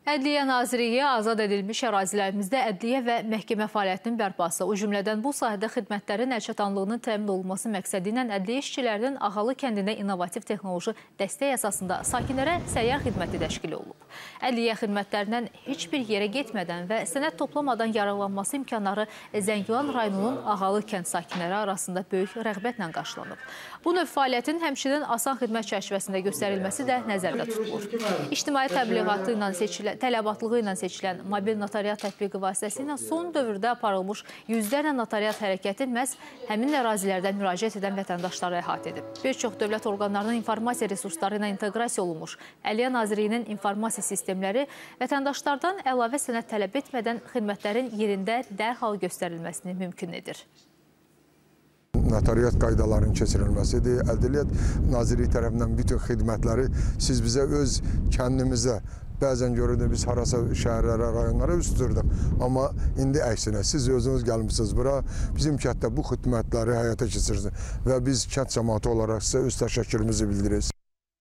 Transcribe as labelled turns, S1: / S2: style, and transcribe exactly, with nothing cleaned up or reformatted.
S1: Ədliyyə Nazirliyi azad edilmiş ərazilərimizdə ədliyyə və məhkəmə fəaliyyətinin bərpası, o cümlədən bu sahədə xidmətlərin əlçatanlığının təmin olunması məqsədi ilə ədliyyə işçilərinin Ağalı kəndində innovativ texnoloji dəstək əsasında sakinlərə səyyar xidməti təşkil olunub. Ədliyyə xidmətlərindən heç bir yerə getmədən və sənəd toplamadan yararlanması imkanları Zəngilan rayonunun Ağalı kənd sakinləri arasında böyük rəğbətlə qarşılanıb. Bu növ fəaliyyətin həmçinin asan xidmət çərçivəsində göstərilməsi də nəzərdə tutulur. İctimai təbliğatı ilə seçilən tələbatlığı ilə seçilən mobil notariat tətbiqi vasitəsilə son dövrdə aparılmış yüzlərlə notariat hərəkəti məhz həmin ərazilərdən müraciət edən vətəndaşları əhatə edib. Bir çox dövlət orqanlarının informasiya resursları ilə inteqrasiya olunmuş Ədliyyə Nazirliyinin informasiya sistemləri vətəndaşlardan əlavə sənəd tələb etmədən xidmətlərin yerində dərhal göstərilməsini mümkün edir.
S2: Notariat qaydalarının keçirilməsidir. Ədliyyə Nazirliyi tərəfindən bütün xidmətləri siz bizə öz kəndimizə, bəzən görürdük biz harasa şəhərlərə, rayonlara üst tuturduq. Amma indi əksinə siz özünüz gəlmişsiniz bura, bizim kənddə bu xidmətləri həyata keçirirsiniz və biz kənd cəmaatı olaraq sizə öz təşəkkürümüzü bildiririk.